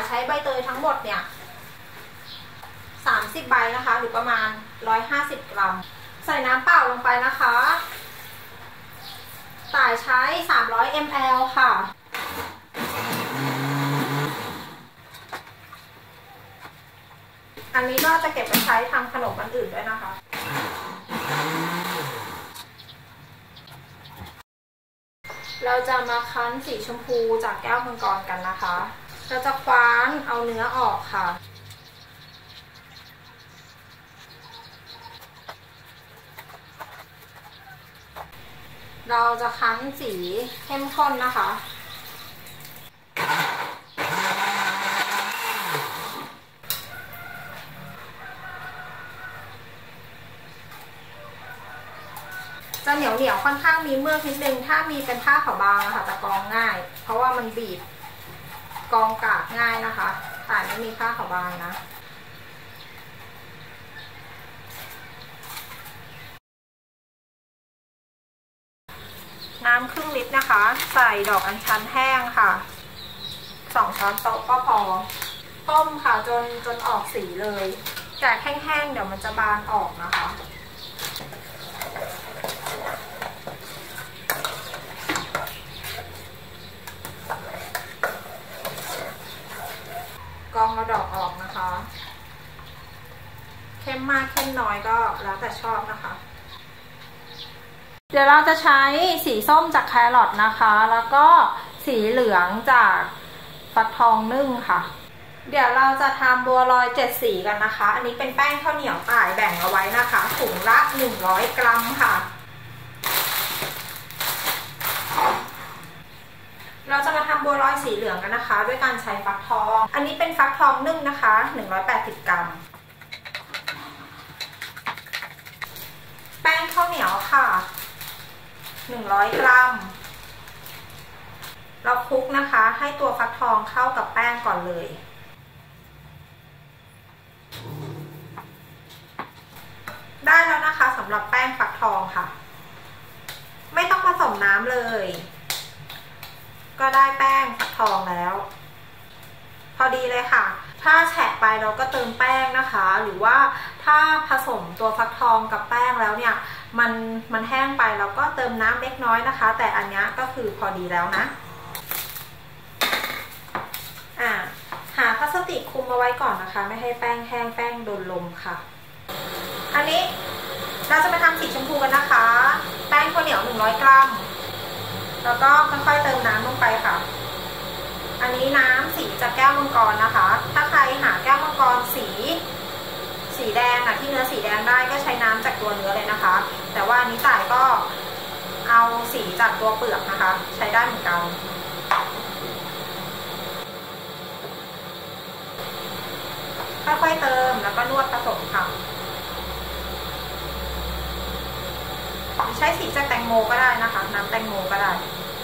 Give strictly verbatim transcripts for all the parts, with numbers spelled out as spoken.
ใช้ใบเตยทั้งหมดเนี่ยสามสิบใบนะคะหรือประมาณหนึ่งร้อยห้าสิบกรัมใส่น้ำเปล่าลงไปนะคะต่ายใช้สามร้อยมิลลิลิตร ค่ะอันนี้ก็จะเก็บไปใช้ทำขนมอันอื่นด้วยนะคะเราจะมาคั้นสีชมพูจากแก้วมังกรกันนะคะเราจะคว้านเอาเนื้อออกค่ะเราจะคั้นสีเข้มข้นนะคะจะเหนียวเหนียวค่อนข้างมีเมือกนิดนึงถ้ามีเป็นผ้าขาวบางนะคะจะกรองง่ายเพราะว่ามันบีบกรองกากง่ายนะคะแต่ไม่มีผ้าขาวบางนะน้ำครึ่งลิตรนะคะใส่ดอกอัญชันแห้งค่ะสองช้อนโต๊ะก็พอต้มค่ะจนจนออกสีเลยแต่แห้งๆเดี๋ยวมันจะบานออกนะคะกรองเอาดอกออกนะคะเข้มมากเข้มน้อยก็แล้วแต่ชอบนะคะเดี๋ยวเราจะใช้สีส้มจากแครอทนะคะแล้วก็สีเหลืองจากฟักทองนึ่งค่ะเดี๋ยวเราจะทำบัวลอยเจ็ดสีกันนะคะอันนี้เป็นแป้งข้าวเหนียวต่ายแบ่งเอาไว้นะคะถุงละหนึ่งร้อยกรัมค่ะเราจะมาทำบัวลอยสีเหลืองกันนะคะด้วยการใช้ฟักทองอันนี้เป็นฟักทองนึ่งนะคะหนึ่งร้อยแปดสิบกรัมแป้งข้าวเหนียวค่ะหนึ่งร้อยกรัมเราคลุกนะคะให้ตัวฟักทองเข้ากับแป้งก่อนเลยได้แล้วนะคะสำหรับแป้งฟักทองค่ะไม่ต้องผสมน้ำเลยก็ได้แป้งฟักทองแล้วพอดีเลยค่ะถ้าแฉะไปเราก็เติมแป้งนะคะหรือว่าถ้าผสมตัวฟักทองกับแป้งแล้วเนี่ยมันมันแห้งไปเราก็เติมน้ำเล็กน้อยนะคะแต่อันนี้ก็คือพอดีแล้วนะอ่าหาพลาสติกคลุมเอาไว้ก่อนนะคะไม่ให้แป้งแห้งแป้งโดนลมค่ะอันนี้เราจะมาทำสีชมพูกันนะคะแป้งข้าวเหนียวหนึ่งร้อยกรัมแล้วก็ค่อยๆเติมน้ำลงไปค่ะอันนี้น้ำสีจากแก้วมังกรนะคะถ้าใครหาแก้วมังกรสีสีแดงอะที่เนื้อสีแดงได้ก็ใช้น้ำจากตัวเนื้อเลยนะคะแต่ว่าอันนี้ต่ายก็เอาสีจากตัวเปลือกนะคะใช้ได้เหมือนกันค่อยๆเติมแล้วก็นวดผสมค่ะใช้สีจากแตงโมก็ได้นะคะน้ำแตงโมก็ได้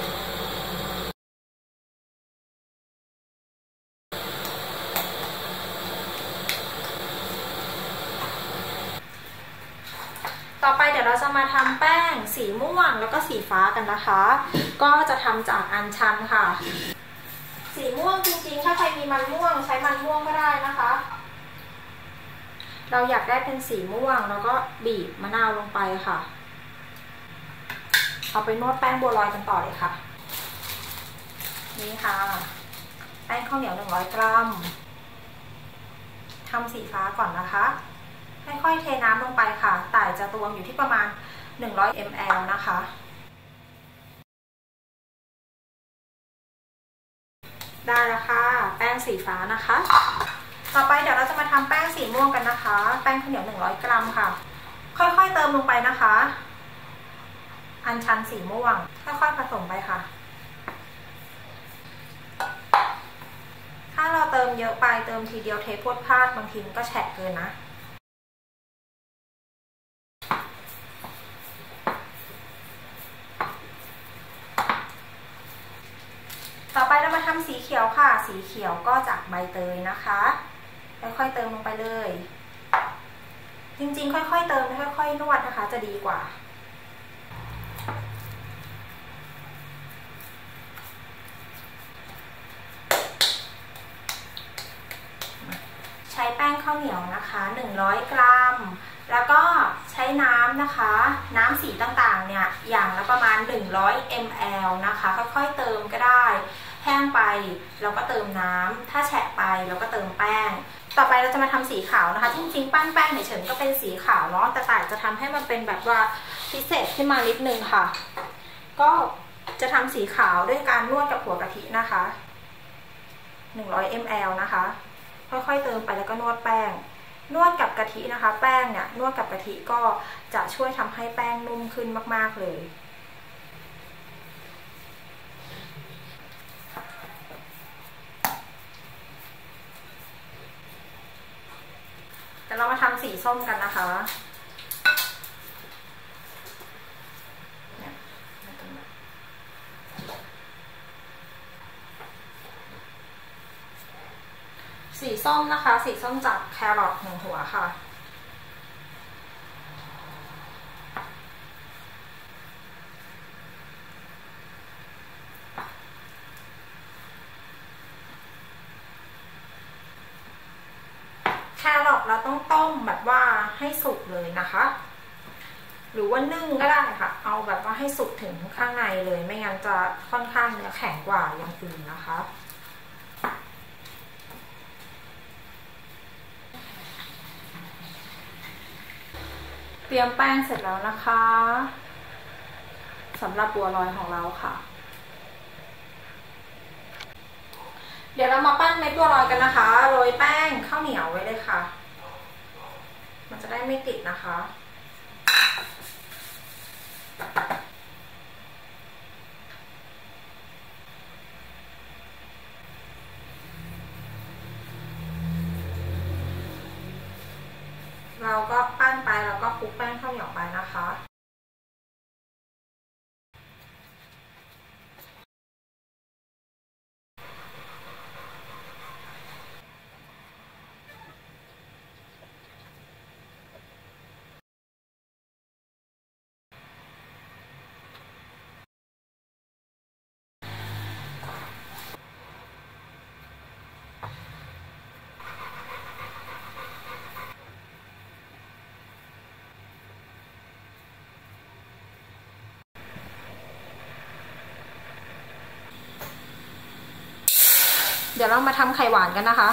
ต่อไปเดี๋ยวเราจะมาทำแป้งสีม่วงแล้วก็สีฟ้ากันนะคะก็จะทำจากอัญชันค่ะสีม่วงจริงๆถ้าใครมีมันม่วงใช้มันม่วงก็ได้นะคะเราอยากได้เป็นสีม่วงแล้วก็บีบมะนาวลงไปค่ะเอาไปนวดแป้งบัวลอยกันต่อเลยค่ะนี่ค่ะแป้งข้าวเหนียวหนึ่งร้อยกรัมทำสีฟ้าก่อนนะคะค่อยๆเทน้ำลงไปค่ะต่ายจะตวงอยู่ที่ประมาณหนึ่งร้อยมิลลิลิตร นะคะได้แล้วค่ะแป้งสีฟ้านะคะต่อไปเดี๋ยวเราจะมาทำแป้งสีม่วงกันนะคะแป้งข้าวเหนียวหนึ่งร้อยกรัมค่ะค่อยๆเติมลงไปนะคะอัญชันสีม่วงค่อยๆผสมไปค่ะถ้าเราเติมเยอะไปเติมทีเดียวเทพรวดพลาดบางทีมันก็แฉะเกินนะต่อไปเรามาทำสีเขียวค่ะสีเขียวก็จากใบเตยนะคะค่อยๆเติมลงไปเลยจริงๆค่อยๆเติมค่อยๆนวดนะคะจะดีกว่าแป้งข้าวเหนียวนะคะหนึ่งร้อยกรัมแล้วก็ใช้น้ำนะคะน้ำสีต่างๆเนี่ยอย่างละประมาณหนึ่งร้อยมิลลิลิตร นะคะค่อยๆเติมก็ได้แห้งไปเราก็เติมน้ำถ้าแฉะไปเราก็เติมแป้งต่อไปเราจะมาทำสีขาวนะคะจริงๆปั้นแป้งเฉยๆก็เป็นสีขาวเนาะแต่แต่จะทำให้มันเป็นแบบว่าพิเศษขึ้นมานิดนึงค่ะก็จะทำสีขาวด้วยการนวดกับหัวกะทินะคะหนึ่งร้อยมิลลิลิตร นะคะค่อยๆเติมไปแล้วก็นวดแป้งนวดกับกะทินะคะแป้งเนี่ยนวดกับกะทิก็จะช่วยทำให้แป้งนุ่มขึ้นมากๆเลยเดี๋ยวเรามาทำสีส้มกันนะคะสีส้มนะคะสีส้มจากแครอทหนึ่งหัวค่ะแครอทเราต้องต้มแบบว่าให้สุกเลยนะคะหรือว่านึ่งก็ได้ค่ะเอาแบบว่าให้สุกถึงข้างในเลยไม่งั้นจะค่อนข้างเนื้อแข็งกว่าอย่างอื่นนะคะเตรียมแป้งเสร็จแล้วนะคะสำหรับบัวลอยของเราค่ะเดี๋ยวเรามาปั้นเม็ดบัวลอยกันนะคะโรยแป้งข้าวเหนียวไว้เลยค่ะมันจะได้ไม่ติดนะคะเราก็ปั้นไปแล้วก็คลุกแป้งข้าวเหนียวไปนะคะเดี๋ยวเรามาทำไข่หวานกันนะคะ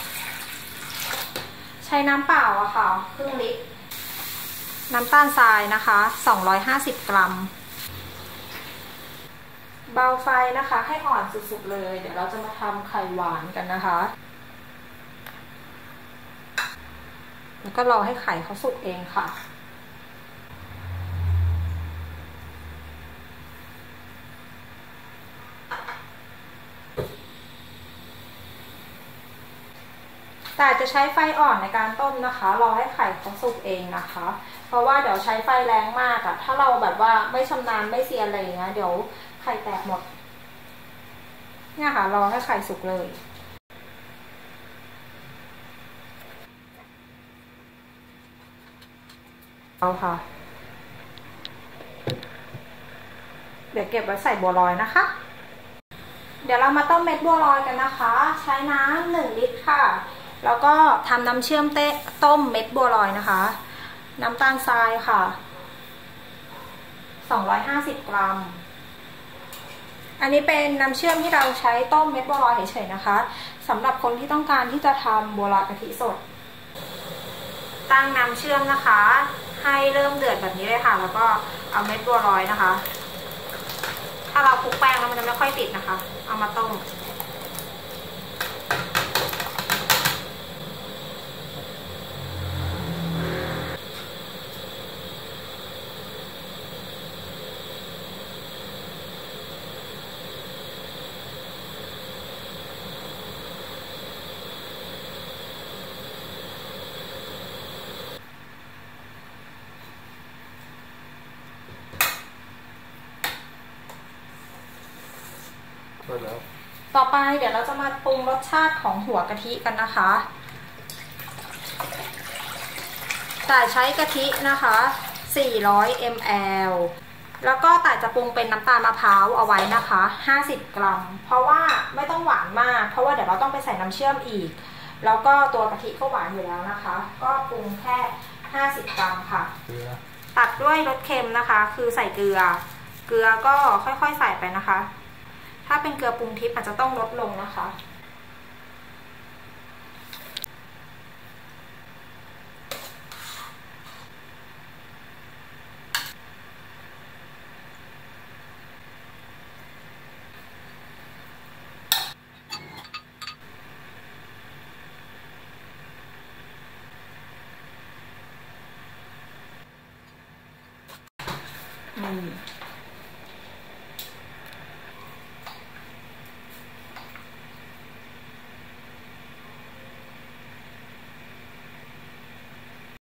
ใช้น้ำเปล่าอะค่ะครึ่งลิตรน้ำตาลทรายนะคะสองร้อยห้าสิบกรัมเบาไฟนะคะให้อ่อนสุดๆเลยเดี๋ยวเราจะมาทำไข่หวานกันนะคะแล้วก็รอให้ไข่เขาสุกเองค่ะแต่จะใช้ไฟอ่อนในการต้มนะคะรอให้ไข่เขาสุกเองนะคะเพราะว่าเดี๋ยวใช้ไฟแรงมากอะถ้าเราแบบว่าไม่ชำนาญไม่เซียนอะไรอย่างเงี้ยเดี๋ยวไข่แตกหมดเนี่ยค่ะรอให้ไข่สุกเลยเอาค่ะเดี๋ยวเก็บไว้ใส่บัวลอยนะคะเดี๋ยวเรามาต้มเม็ดบัวลอยกันนะคะใช้น้ำหนึ่งลิตรค่ะแล้วก็ทำน้ำเชื่อมเตะต้มเม็ดบัวลอยนะคะน้ำตาลทรายค่ะสองร้อยห้าสิบกรัมอันนี้เป็นน้ำเชื่อมที่เราใช้ต้มเม็ดบัวลอยเฉยๆนะคะสำหรับคนที่ต้องการที่จะทำบัวลอยกะทิสดตั้งน้ำเชื่อมนะคะให้เริ่มเดือดแบบนี้เลยค่ะแล้วก็เอาเม็ดบัวลอยนะคะถ้าเราคลุกแป้งแล้วมันจะไม่ค่อยติดนะคะเอามาต้มต่อไปเดี๋ยวเราจะมาปรุงรสชาติของหัวกะทิกันนะคะแต่ใช้กะทินะคะสี่ร้อยมิลลิลิตร แล้วก็แต่จะปรุงเป็นน้ำตาลมะพร้าวเอาไว้นะคะห้าสิบกรัมเพราะว่าไม่ต้องหวานมากเพราะว่าเดี๋ยวเราต้องไปใส่น้ำเชื่อมอีกแล้วก็ตัวกะทิก็หวานอยู่แล้วนะคะ ก็ปรุงแค่ห้าสิบกรัมค่ะตัดด้วยรสเค็มนะคะ คือใส่เกลือเกลือก็ค่อยๆใส่ไปนะคะ ถ้าเป็นเกลือปรุงทิพย์อาจจะต้องลดลงนะคะอืม